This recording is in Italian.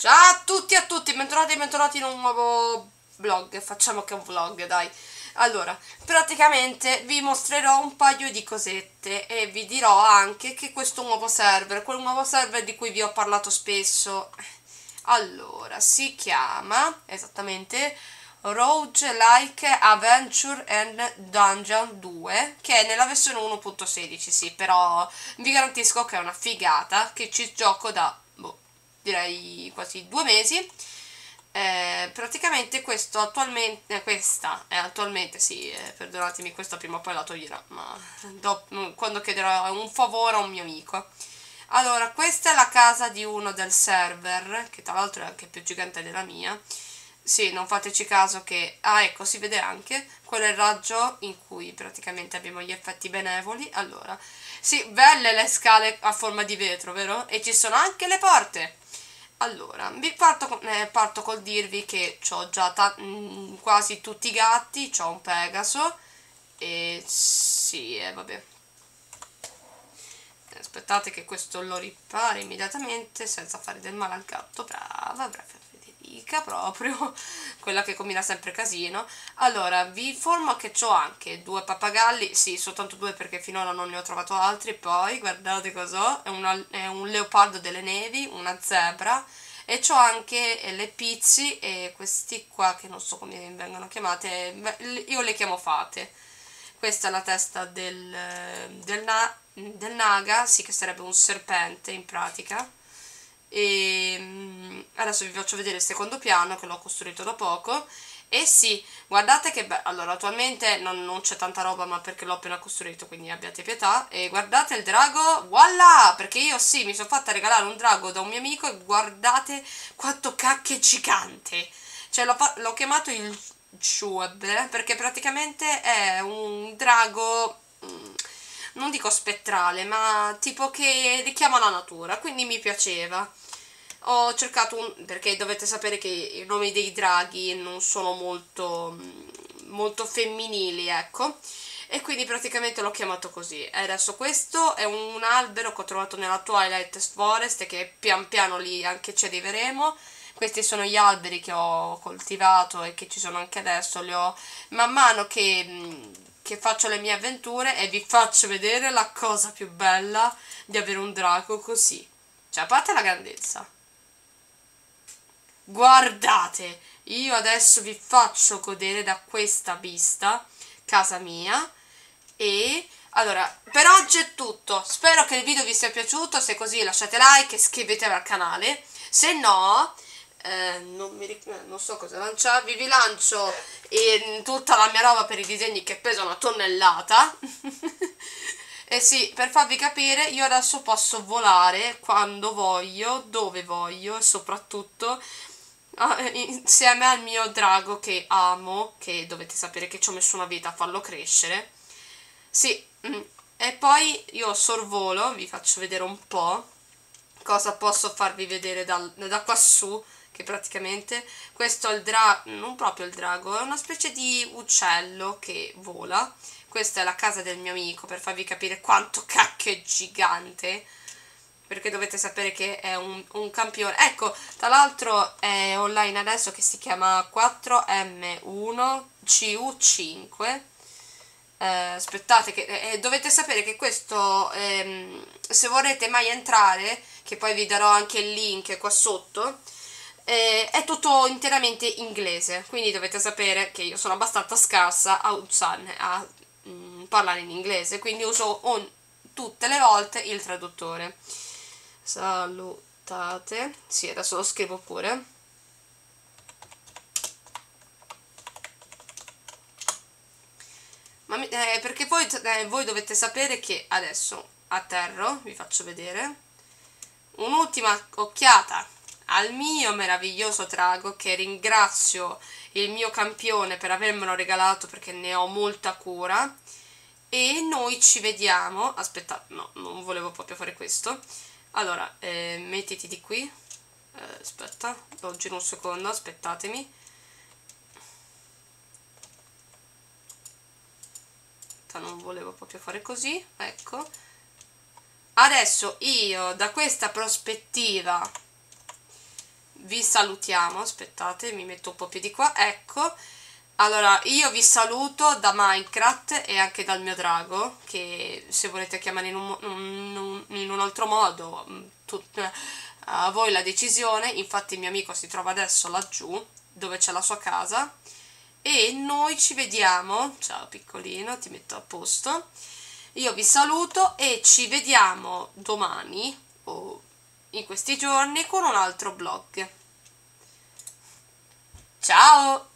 Ciao a tutti e a tutti, bentornati e bentornati in un nuovo vlog. Facciamo che un vlog, dai. Allora, praticamente vi mostrerò un paio di cosette e vi dirò anche che questo nuovo server, quel nuovo server di cui vi ho parlato spesso, allora, si chiama esattamente Rogue Like Adventure and Dungeon 2, che è nella versione 1.16, sì, però vi garantisco che è una figata, che ci gioco da, direi quasi 2 mesi. Praticamente questo attualmente, questa è attualmente, sì, perdonatemi, questa prima o poi la toglierò, ma quando chiederò un favore a un mio amico. Allora, questa è la casa di uno del server, che tra l'altro è anche più gigante della mia. Sì, non fateci caso che... Ah, ecco, si vede anche. Quello è il raggio in cui praticamente abbiamo gli effetti benevoli. Allora, sì, belle le scale a forma di vetro, vero? E ci sono anche le porte. Allora, parto col dirvi che ho già quasi tutti i gatti, ho un Pegaso e sì, vabbè. Aspettate che questo lo ripari immediatamente senza fare del male al gatto. Brava Federica, proprio quella che combina sempre casino. Allora, vi informo che ho anche 2 pappagalli, sì, soltanto 2 perché finora non ne ho trovato altri. Poi guardate cos'ho, è un leopardo delle nevi, una zebra, e c'ho anche le pizzi e questi qua che non so come vengono chiamate, io le chiamo fate. Questa è la testa del naga, sì, che sarebbe un serpente in pratica. E adesso vi faccio vedere il secondo piano che l'ho costruito da poco. E sì, guardate che bello. Allora, attualmente non c'è tanta roba, ma perché l'ho appena costruito, quindi abbiate pietà. E guardate il drago, voilà! Perché io sì, mi sono fatta regalare un drago da un mio amico e guardate quanto cacchio è gigante. Cioè, l'ho chiamato il Shueb, perché praticamente è un drago, non dico spettrale, ma tipo che richiama la natura, quindi mi piaceva. Ho cercato perché dovete sapere che i nomi dei draghi non sono molto femminili, ecco. E quindi praticamente l'ho chiamato così. E adesso questo è un albero che ho trovato nella Twilight Forest e che pian piano lì anche ci arriveremo. Questi sono gli alberi che ho coltivato e che ci sono anche adesso. Li ho man mano che faccio le mie avventure e vi faccio vedere la cosa più bella di avere un drago così. Cioè, a parte la grandezza. Guardate, io adesso vi faccio godere da questa vista, casa mia, e allora, per oggi è tutto. Spero che il video vi sia piaciuto, se è così lasciate like e iscrivetevi al canale, se no, non so cosa lanciarvi, vi lancio tutta la mia roba per i disegni che pesa 1 tonnellata. E sì, per farvi capire, io adesso posso volare quando voglio, dove voglio e soprattutto insieme al mio drago che amo, che dovete sapere che ci ho messo una vita a farlo crescere. Sì, e poi io sorvolo, vi faccio vedere un po' cosa posso farvi vedere da quassù, che praticamente questo è il drago, non proprio il drago, è una specie di uccello che vola. Questa è la casa del mio amico, per farvi capire quanto cacchio è gigante, perché dovete sapere che è un campione. Ecco, tra l'altro è online adesso, che si chiama 4M1CU5. Aspettate che dovete sapere che questo, se vorrete mai entrare, che poi vi darò anche il link qua sotto, è tutto interamente inglese, quindi dovete sapere che io sono abbastanza scarsa a parlare in inglese, quindi uso tutte le volte il traduttore. Salutate, sì, adesso lo scrivo pure. Ma perché voi dovete sapere che adesso atterro, vi faccio vedere un'ultima occhiata al mio meraviglioso drago, che ringrazio il mio campione per avermelo regalato perché ne ho molta cura. E noi ci vediamo. Aspettate, no, non volevo proprio fare questo. Allora, mettiti di qui. Aspetta, lo giro un secondo, aspettatemi. Non volevo proprio fare così, ecco. Adesso io da questa prospettiva vi salutiamo. Aspettate, mi metto un po' più di qua, ecco. Allora, io vi saluto da Minecraft e anche dal mio drago, che se volete chiamare in un altro modo, a voi la decisione. Infatti il mio amico si trova adesso laggiù, dove c'è la sua casa, e noi ci vediamo. Ciao piccolino, ti metto a posto. Io vi saluto e ci vediamo domani o in questi giorni con un altro vlog. Ciao!